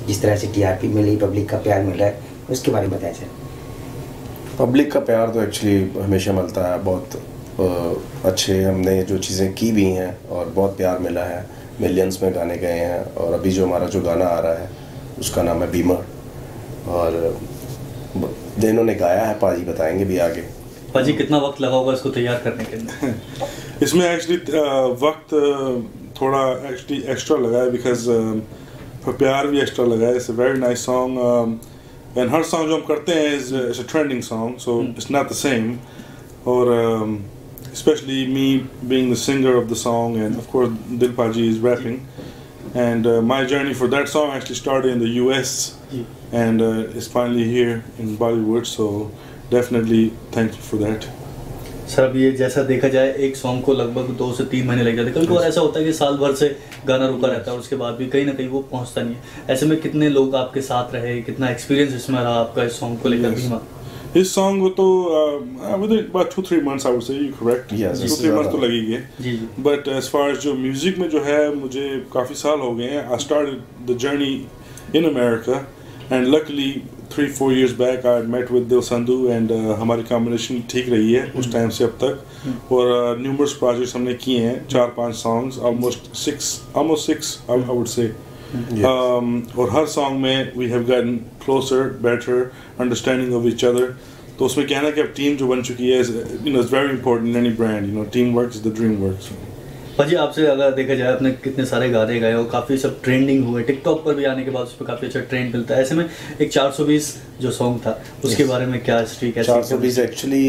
जिस तरह से टीआरपी मिली, पब्लिक का प्यार मिल रहा है, उसके बारे में बताया सर। पब्लिक का प्यार तो एक्चुअली हमेशा मिलता है, बहुत अच्छे हमने जो चीज़ें की भी हैं और बहुत प्यार मिला है, मिलियंस में गाने गए हैं। और अभी जो हमारा जो गाना आ रहा है उसका नाम है बीमर, और जिन्होंने गाया है पाजी बताएंगे भी आगे। पाजी कितना वक्त लगा होगा इसको तैयार करने के लिए? इसमें एक्चुअली वक्त थोड़ा एक्चुअली एक्स्ट्रा लगा है, बिकॉज प्यार भी एक्स्ट्रा लगा है। It's a very nice song, and हर सॉन्ग जो हम करते हैं is a trending song, so it's not the same. और especially me being the singer of the song, and of course Dil Paji is rapping, and my journey for that song actually started in the US and is finally here in Bollywood, so definitely thankful for that. Sir अब ये जैसा देखा जाए एक song को लगभग 2 से 3 महीने लग जाते हैं, कभी कभार ऐसा होता है कि साल भर से गाना रुका रहता है और उसके बाद भी कहीं ना कहीं वो पहुंचता नहीं है। ऐसे में कितने लोग आपके साथ रहे, कितना एक्सपीरियंस इसमें रहा आपका इस सॉन्ग को लेकर? भीमा इस सॉन्ग को तो within about 2-3 months I would say, you correct? Yes, 2-3 months तो लगेंगे। But as far as जो म्यूजिक में जो है, मुझे काफ़ी साल हो गए हैं। I started the journey in America and luckily 3-4 years back I met with Sandhu and हमारी कॉम्बिनेशन ठीक रही है उस टाइम से अब तक। और numerous projects हमने किए हैं, 4-5 songs, almost six I would say. और हर सॉन्ग में we have gotten closer, better understanding of each other. तो उसमें कहना कि अब टीम जो बन चुकी है, you know, it's very important in any brand. You know, teamwork is the dream work. भाजी आपसे अगर देखा जाए, आपने कितने सारे गाने गाए और काफ़ी सब ट्रेंडिंग हुए, टिकटॉक पर भी आने के बाद उस पर काफ़ी अच्छा ट्रेंड मिलता है। ऐसे में एक 420 जो सॉन्ग था उसके बारे में क्या हिस्ट्री, कैसे? 420 एक्चुअली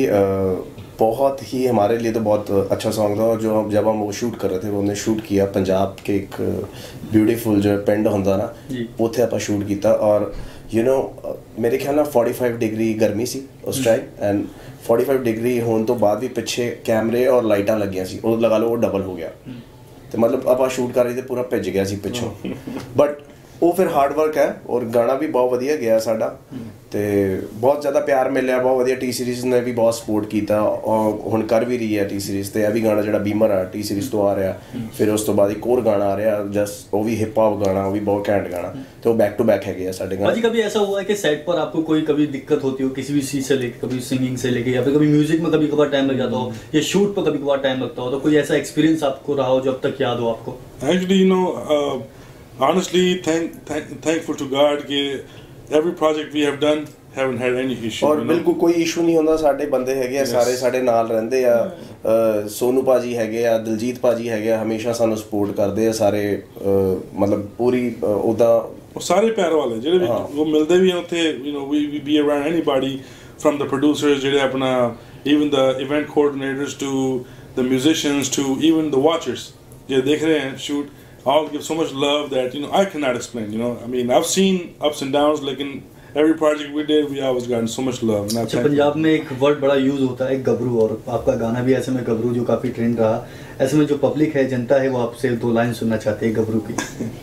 बहुत ही हमारे लिए तो बहुत अच्छा सॉन्ग था। और जो जब हम वो शूट कर रहे थे, वो हमने शूट किया पंजाब के एक ब्यूटीफुल जो पिंड होंदा ना, उत्थे आपां शूट किया। और यू नो मेरे ख्याल नाल 45 डिग्री गर्मी सी उस टाइम, एंड 45 डिग्री होने तो बाद भी पिछे कैमरे और लाइटां लगियां सी, वो लगा लो वो डबल हो गया। तो मतलब आपां शूट कर रहे थे, पूरा भिज गया सी पिछों। बट वो फिर हार्ड वर्क है और गाना भी बहुत वधिया गया साडा, ते बहुत ज़्यादा प्यार मिलिया, बहुत वधिया। टी सीरीज़ ने भी बहुत सपोर्ट किया और हुण कर भी रही है टी सीरीज़। ते भी गाना जो बीमर है टी सीरीज़ तो आ रहा, फिर उस तो बाद एक और गाना आ रहा जस्ट, वो भी हिप हॉप गाना, वो भी बहुत घैंट गाना। तो बैक टू बैक है साडे गाने। भाजी कभी ऐसा हुआ है कि सेट पर आपको कोई कभी दिक्कत होती हो किसी भी चीज़ से लेकर, कभी सिंगिंग से लेके, या फिर कभी म्यूजिक में कभी कभार टाइम लग जाता हो, या शूट पर कभी कभार टाइम लगता हो, तो कोई ऐसा एक्सपीरियंस आपको रहा हो जो अब तक याद हो आपको? Actually, you know, honestly, thankful to God कि every project we have done haven't had any issue. और बिल्कुल कोई इशू नहीं होंदा। साडे बंदे हैगे सारे साडे नाल रहंदे आ, सोनू पाजी हैगे आ, दिलजीत पाजी हैगे, हमेशा सानू सपोर्ट करदे आ सारे। मतलब पूरी उदा वो सारे प्यार वाले जेडे वो मिलदे भी हैं उत्थे। You know, we be around anybody from the producers जेडे अपना, even the event coordinators to the musicians to even the watchers जे देख रहे हैं shoot, all give so much love that, you know, I cannot explain. You know, I mean, I've seen ups and downs, लेकिन every project we did, we always gotten so much love. अच्छा, पंजाब में एक word बड़ा use होता है गबरू, और आपका गाना भी ऐसे में गबरू जो काफ़ी ट्रेंड रहा। ऐसे में जो पब्लिक है, जनता है, वो आपसे 2 लाइन सुनना चाहते हैं गबरू की।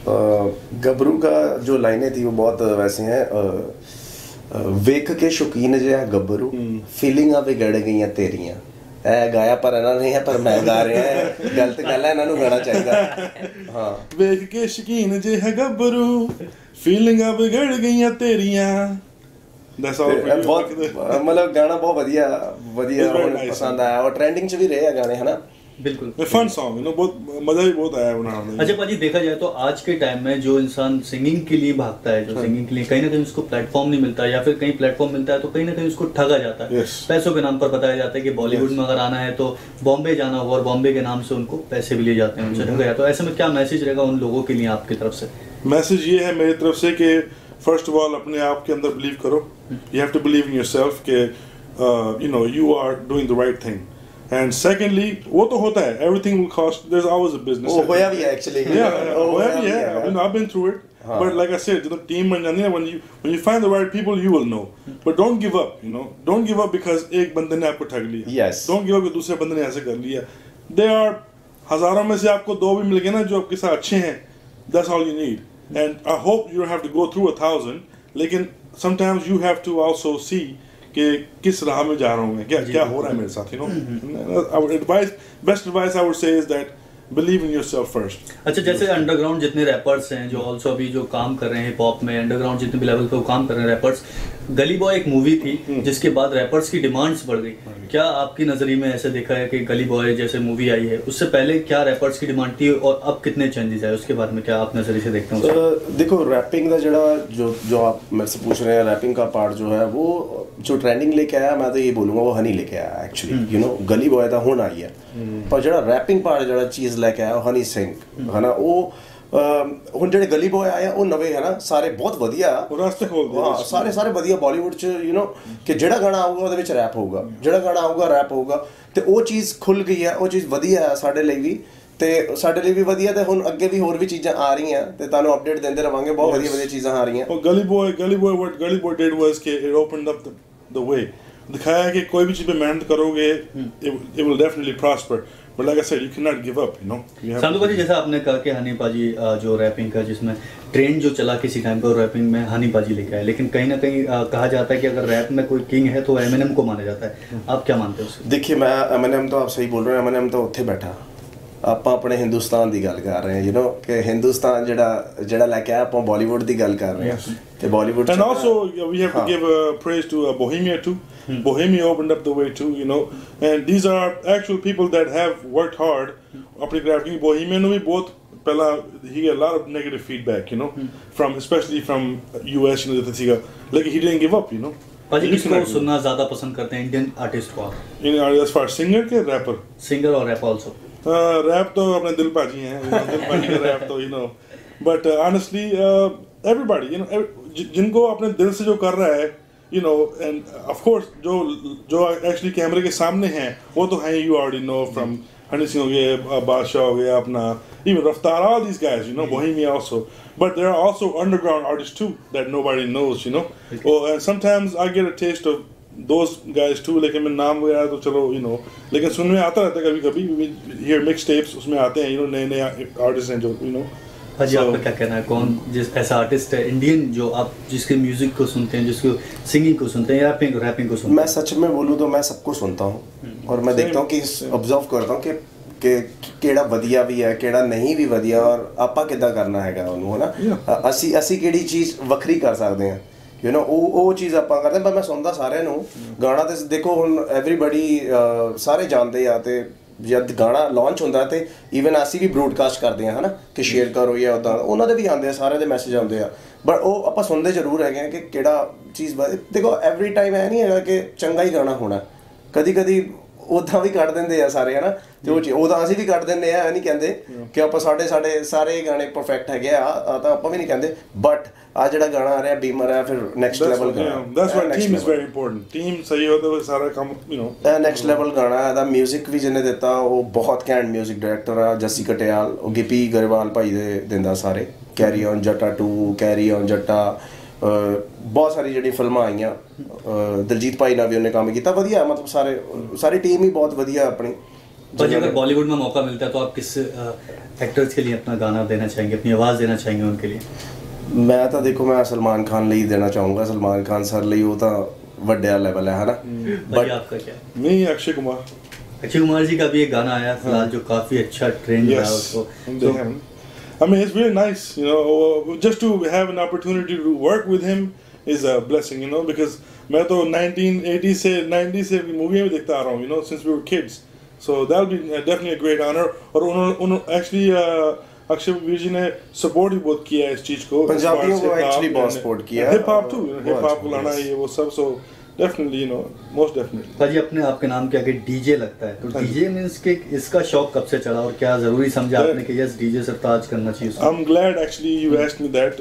गबरू का जो लाइनें थी वो बहुत वैसे हैं। वेख के शौकीन जे गबरू, फीलिंगां विगड़ गईयां तेरियां। गाया पर इन्होंने नहीं है, पर मैं गा रहा है, गलत गल है, इन्होंने गाना चाहिए। हाँ, वेख के शकीन जे है गबरू, फीलिंगां बिगड़ गईयां तेरियां। That's all. बहुत मतलब गाना बहुत वधिया पसंद आया और ट्रेंडिंग च भी रहे गाने, है ना? बिल्कुल फन सॉन्ग, यू नो, बहुत मजा भी बहुत आया बनाने में। अच्छा पाजी, देखा जाए तो आज के टाइम में जो इंसान सिंगिंग के लिए भागता है, जो सिंगिंग के लिए कहीं ना कहीं उसको प्लेटफॉर्म नहीं मिलता, या फिर कहीं प्लेटफॉर्म मिलता है तो कहीं ना कहीं उसको ठगा जाता है। पैसों के नाम पर बताया जाता है कि बॉलीवुड में अगर आना है तो बॉम्बे जाना होगा, और बॉम्बे के नाम से उनको पैसे भी लिए जाते हैं, उनसे ठगा जाता है। तो ऐसे में क्या मैसेज रहेगा उन लोगों के लिए आपकी तरफ से? मैसेज ये है मेरी तरफ से कि फर्स्ट ऑफ ऑल अपने आप के अंदर बिलीव करो। You have to believe in yourself कि you know you are doing the right thing. And secondly, वो तो होता है, everything will cost. There's always a business. वो होया भी है actually. Yeah, होया भी है. You know, I've been through it. But like I said, you know, team बन जानी है, when you find the right people, you will know. But don't give up. You know, don't give up because एक बंदे ने आपको ठग लिया. Yes. Don't give up कि दूसरे बंदे ने ऐसे कर लिया. There are हजारों में से आपको 2 भी मिल गए ना जो आपके साथ अच्छे हैं. That's all you need. And I hope you don't have to go through 1,000. लेकिन sometimes you have to also see कि किस राह में जा रहा हूँ मैं, क्या हो रहा है मेरे साथ, you know. Our advice, best advice I would say is that believe in yourself first. अच्छा, जैसे अंडरग्राउंड जितने रैपर्स हैं जो ऑल्सो अभी जो काम कर रहे हैं हिप हॉप में, अंडरग्राउंड जितने भी लेवल पे वो काम कर रहे हैं रैपर्स, गली बॉय एक मूवी थी जिसके बाद रैपर्स की डिमांड्स बढ़ गई। क्या आपकी नजरिए में ऐसे देखा है कि गली बॉय जैसे मूवी आई है उससे पहले क्या रैपर्स की डिमांड थी और अब कितने चेंजेस आए, उसके बारे में क्या आप नजरिए से देखते हैं? देखो रैपिंग का जो आप मेरे से पूछ रहे हैं, रैपिंग का पार्ट जो है वो जो ट्रेंडिंग लेके आया, मैं तो ये बोलूँगा वो हनी लेके आया actually, you know Gully boy तो हुण आई है, पर जो रैपिंग पार्ट जो चीज़ लेके आया हनी सिंह है ना, वो ਹੁਣ ਜਿਹੜੇ ਗਲੀ ਬॉय ਆਏ ਆ ਉਹ ਨਵੇਂ ਹੈ ਨਾ ਸਾਰੇ ਬਹੁਤ ਵਧੀਆ ਰਸਤੇ ਖੋਲਦੇ ਹਾਂ, ਸਾਰੇ ਵਧੀਆ ਬਾਲੀਵੁੱਡ ਚ ਯੂ نو ਕਿ ਜਿਹੜਾ ਗਾਣਾ ਆਊਗਾ ਉਹਦੇ ਵਿੱਚ ਰੈਪ ਹੋਊਗਾ, ਜਿਹੜਾ ਗਾਣਾ ਆਊਗਾ ਰੈਪ ਹੋਊਗਾ, ਤੇ ਉਹ ਚੀਜ਼ ਖੁੱਲ ਗਈ ਹੈ, ਉਹ ਚੀਜ਼ ਵਧੀਆ ਹੈ ਸਾਡੇ ਲਈ ਵੀ, ਤੇ ਸਾਡੇ ਲਈ ਵੀ ਵਧੀਆ, ਤੇ ਹੁਣ ਅੱਗੇ ਵੀ ਹੋਰ ਵੀ ਚੀਜ਼ਾਂ ਆ ਰਹੀਆਂ ਤੇ ਤੁਹਾਨੂੰ ਅਪਡੇਟ ਦਿੰਦੇ ਰਵਾਂਗੇ, ਬਹੁਤ ਵਧੀਆ ਚੀਜ਼ਾਂ ਆ ਰਹੀਆਂ। ਉਹ Gully boy what Gully boy did was ਕਿ it opened up the way, दिखाया कि कोई भी चीज़ पे मेहनत करोगे it will definitely prosper, but like I said you cannot give up, you know। Sandhu भाजी जैसा आपने कहा कि हनी पाजी जो रैपिंग का जिसमें ट्रेंड जो चला किसी टाइम पर रैपिंग में हनी पाजी लेके आए, लेकिन कहीं ना कहीं कहा जाता है कि अगर रैप में कोई किंग है तो एमिनेम को माना जाता है, आप क्या मानते हो उसको? देखिए मैं एमिनेम तो आप सही बोल रहे हैं, एमिनेम तो उत्थे बैठा, ਆਪਾਂ ਆਪਣੇ ਹਿੰਦੁਸਤਾਨ ਦੀ ਗੱਲ ਕਰ ਰਹੇ ਹਾਂ, ਯੂ نو ਕਿ ਹਿੰਦੁਸਤਾਨ ਜਿਹੜਾ ਲੈ ਕੇ ਆਇਆ, ਆਪਾਂ ਬਾਲੀਵੁੱਡ ਦੀ ਗੱਲ ਕਰ ਰਹੇ ਹਾਂ, ਤੇ Bollywood and also we have to give praise to Bohemia too. Bohemia opened up the way too, you know, and these are actual people that have worked hard ਆਪਣੀ ਕਰਾਫਟ की Bohemia ਨੂੰ ਵੀ ਬਹੁਤ ਪਹਿਲਾਂ he got a lot of negative feedback, you know, from especially from US, you know, that ਸੀਗਾ, like he didn't give up, you know। पाजी किसको सुनना ज्यादा पसंद करते हैं, इंडियन आर्टिस्ट को? as far as singer के rapper? सिंगर और रैप ऑल्सो। रैप तो अपने दिल पाजी हैं, दिल पाजी का रैप तो, you know, but honestly everybody, you know, जिनको अपने दिल से जो कर रहा है, you know, and of course जो actually कैमरे के सामने हैं वो तो हैं, you already know, from Honey Singh हो गया, बादशाह हो गया अपना, even रफ्तार, all these guys, you know, Bohemia also, but there are also underground artists too that nobody knows, you know, and sometimes I get a taste of those guys too, लेकिन मैं नाम वगैरह तो चलो, you know, लेकिन सुनने में आता रहता है कभी कभी, hear mixtapes उसमें आते हैं, you know, नए आर्टिस्ट हैं जो, you know। भाजी आपका क्या कहना है, कौन जिस ऐसा आर्टिस्ट है इंडियन जो आप जिसके म्यूजिक को सुनते हैं, जिसको सिंगिंग को सुनते हैं या रैपिंग को सुनते हैं? मैं सच में बोलूँ तो मैं सबको सुनता हूँ, और मैं देखता हूँ कि ऑब्जर्व करता हूँ कि ਕਿਹੜਾ ਵਧੀਆ ਵੀ ਹੈ, ਕਿਹੜਾ ਨਹੀਂ ਵੀ ਵਧੀਆ, ਔਰ ਆਪਾਂ ਕਿੱਦਾਂ ਕਰਨਾ ਹੈਗਾ ਉਹਨੂੰ, ਹੈ ਨਾ, ਅਸੀਂ ਕਿਹੜੀ ਚੀਜ਼ ਵੱਖਰੀ ਕਰ ਸਕਦੇ ਹਾਂ, ਯੂ نو ਉਹ ਚੀਜ਼ ਆਪਾਂ ਕਰਦੇ। ਪਰ ਮੈਂ ਸੁਣਦਾ ਸਾਰਿਆਂ ਨੂੰ ਗਾਣਾ, ਤੇ ਦੇਖੋ ਹੁਣ ਐਵਰੀਬਡੀ ਸਾਰੇ ਜਾਣਦੇ ਆ, ਤੇ ਜਦ ਗਾਣਾ ਲਾਂਚ ਹੁੰਦਾ ਤੇ ਈਵਨ ਅਸੀਂ ਵੀ ਬ੍ਰੋਡਕਾਸਟ ਕਰਦੇ ਹਾਂ, ਹੈ ਨਾ, ਕਿ ਸ਼ੇਅਰ ਕਰੋ ਜਾਂ ਉੱਦਾਂ, ਉਹਨਾਂ ਦੇ ਵੀ ਆਉਂਦੇ ਆ, ਸਾਰਿਆਂ ਦੇ ਮੈਸੇਜ ਆਉਂਦੇ ਆ, ਬਟ ਉਹ ਆਪਾਂ ਸੁਣਦੇ ਜ਼ਰੂਰ ਹੈਗੇ ਆ ਕਿ ਕਿਹੜਾ ਚੀਜ਼। ਦੇਖੋ ਐਵਰੀ ਟਾਈਮ ਇਹ ਨਹੀਂ ਹੈਗਾ ਕਿ ਚੰਗਾ ਹੀ ਗਾਣਾ ਹੋਣਾ, ਕਦੀ ਉੱਦਾਂ ਵੀ ਕੱਢ ਦਿੰਦੇ ਆ ਸਾਰੇ, ਹੈ ਨਾ, ਤੇ ਉਹ ਚੀਜ਼ ਉਹਦਾ ਅਸੀਂ ਵੀ ਕੱਢ ਦਿੰਦੇ ਆ, ਇਹ ਨਹੀਂ ਕਹਿੰਦੇ ਕਿ ਆਪਾਂ ਸਾਡੇ ਸਾਰੇ ਗਾਣੇ ਪਰਫੈਕਟ ਹੈਗੇ ਆ, ਤਾਂ ਆਪਾਂ ਵੀ ਨਹੀਂ ਕਹਿੰਦੇ, ਬਟ ਆ ਜਿਹੜਾ ਗਾਣਾ ਆ ਰਿਹਾ ਬੀਮਰ ਹੈ, ਫਿਰ ਨੈਕਸਟ ਲੈਵਲ ਗਾਣਾ, that's why team is very important, team ਸਹੀ ਹੋਵੇ ਤਾਂ ਸਾਰਾ ਕੰਮ, you know, ਇਹ ਨੈਕਸਟ ਲੈਵਲ ਗਾਣਾ। ਇਹਦਾ ਮਿਊਜ਼ਿਕ ਵੀ ਜਿਹਨੇ ਦਿੱਤਾ ਉਹ ਬਹੁਤ ਘੈਂਟ ਮਿਊਜ਼ਿਕ ਡਾਇਰੈਕਟਰ ਆ, ਜੱਸੀ ਕਟਿਆਲ, ਉਹ ਗਿੱਪੀ ਗਰੇਵਾਲ ਭਾਈ ਦੇ ਦਿੰਦਾ ਸਾਰੇ, carry on Jatta 2, carry on Jatta, ਬਹੁਤ ਸਾਰੀ ਜਿਹੜੀ ਫਿਲਮਾਂ ਆਈਆਂ, ਦਿਲਜੀਤ ਭਾਈ ਨਾਲ ਵੀ ਉਹਨੇ ਕੰਮ ਕੀਤਾ, ਵਧੀਆ, ਮਤਲਬ ਸਾਰੀ ਟੀਮ ही बहुत ਵਧੀਆ ਆਪਣੀ। भाजी अगर बॉलीवुड में मौका मिलता है तो आप किस एक्टर्स के लिए अपना गाना देना चाहेंगे, अपनी आवाज़ देना चाहेंगे उनके लिए? ਮੈਂ ਤਾਂ ਦੇਖੋ ਮੈਂ सलमान खान ਲਈ देना चाहूँगा, सलमान खान सर ਲਈ ਉਹ ਤਾਂ ਵੱਡਾ ਲੈਵਲ है ना। बट आपका क्या? नहीं, अक्षय कुमार जी का भी एक गाना आया फिलहाल जो काफ़ी अच्छा ट्रेंड रहा उसको, I mean, it's really nice, you know, just to have an opportunity to work with him is a blessing, you know, because मैं तो 1980 से 90 से मूवी में देखता आ रहा हूँ, you know, since we were kids, so that'll be definitely a great honor। और उन्होंने actually अक्षय वीर जी ने सपोर्ट भी बहुत किया है इस चीज़ को, पंजाबियों को एक्चुअली बहुत सपोर्ट किया है, hip hop to, hip hop को लाना ये वो सब, so definitely, you know, most definitely। भाजी अपने आपके नाम के आगे डीजे लगता है, तो डीजे मींस के इसका शौक कब से चला और क्या जरूरी समझा आपने कि यस डीजे सरताज करना चाहिए? I'm glad actually you asked me that।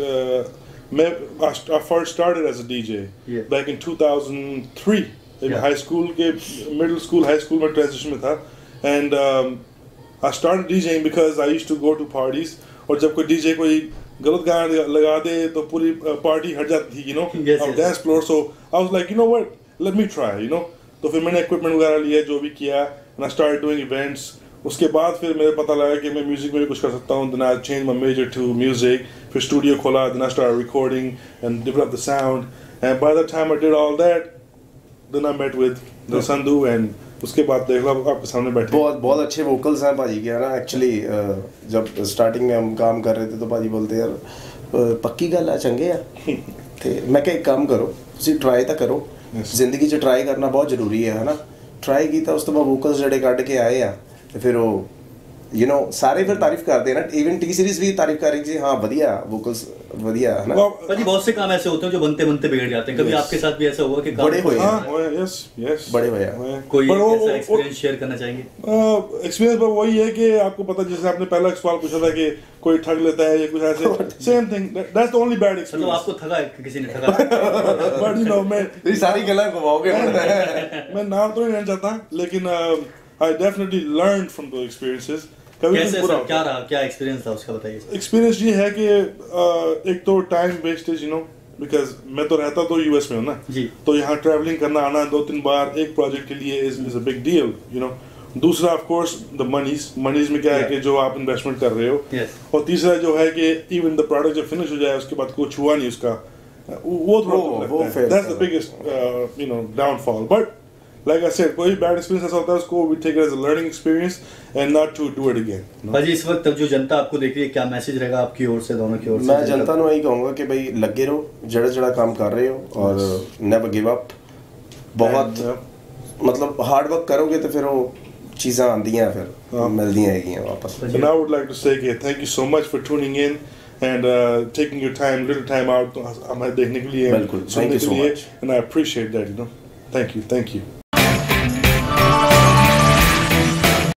I first started as a DJ back in 2003 in high school के middle school high school में transition में था, and I started DJing because I used to go to parties, और जब कोई DJ कोई गलत गाना लगा दे तो पूरी पार्टी हट जाती थी, you know, of dance floor, so I was like, you know what, let me try, you know, तो फिर मैंने equipment वगैरह लिया, जो भी किया, and I started doing events। उसके बाद फिर मेरे पता लगा कि मैं म्यूजिक में भी कुछ कर सकता हूँ, then I changed my major to music, फिर स्टूडियो खोला, then I started recording and developed the sound, and by the time I did all that, then I met with the Sandhu, and उसके बाद देख लो आपके सामने बैठे। बहुत बहुत अच्छे वोकल्स हैं भाजी के ना एक्चुअली। जब स्टार्टिंग में हम काम कर रहे थे तो भाजी बोलते यार पक्की गल है चंगे आ ते मैं क्या एक काम करो तुसी ट्राई तो करो जिंदगी च ट्राई करना बहुत जरूरी है ना। ट्राई किया उस तो बाद वोकल्स जड़े कट के आए आ ते फिर वो यू नो सारे फिर तारीफ करते हैं ना। इवन टी सीरीज भी तारीफ कर रही थी हाँ बढ़िया वोकल्स बढ़िया है ना। भाजी बहुत से काम ऐसे होते हैं जो बनते बनते बिगड़ जाते हैं। कभी आपके साथ भी ऐसा हुआ कि बड़े हुए यस यस बड़े हुए कोई ऐसा एक्सपीरियंस शेयर करना चाहेंगे? एक्सपीरियंस पर वही है कि आपको पता जैसे आपने पहला सवाल पूछा था कि कोई ठग लेता है या कुछ ऐसे same thing that's the only bad experience. मतलब आपको ठगा है किसी ने ठगा? बट यू नो मैं ये सारी गल्ला घुमाओगे मैं नाम तो नहीं लेना चाहता लेकिन I definitely learn from those experiences. कैसे सर क्या रहा क्या एक्सपीरियंस था उसका बताइए? एक्सपीरियंस ये है कि एक तो time wastage you know because मैं तो रहता तो यूएस में हूँ ना जी। तो यहाँ ट्रैवलिंग करना आना 2-3 बार एक प्रोजेक्ट के लिए is a big deal you know. दूसरा ऑफ कोर्स द मनीज में क्या है कि जो आप इन्वेस्टमेंट कर रहे हो और तीसरा जो है कि इवन द प्रोडक्ट जब फिनिश हो जाए उसके बाद कुछ हुआ नहीं उसका वो थोड़ा that's the biggest you know downfall. But like I said कोई बैड एक्सपीरियंस ऐसा होता है उसको we take it as a learning experience and not to do it again। भाजी इस वक्त जो जनता आपको देख रही है क्या मैसेज रहेगा आपकी ओर से दोनों की ओर से? मैं जनता को यही कहूँगा कि भाई लगे रहो जड़ा जड़ा काम कर रहे हो और नेवर गिव अप। बहुत मतलब हार्ड वर्क करोगे तो फिर वो चीज़ें आंदी हैं फिर मिलती हैं वापस। And I would like to say thank you so much for tuning in and taking your time little time out हमें देखने के लिए बिल्कुल thank you so much and I appreciate that you know thank you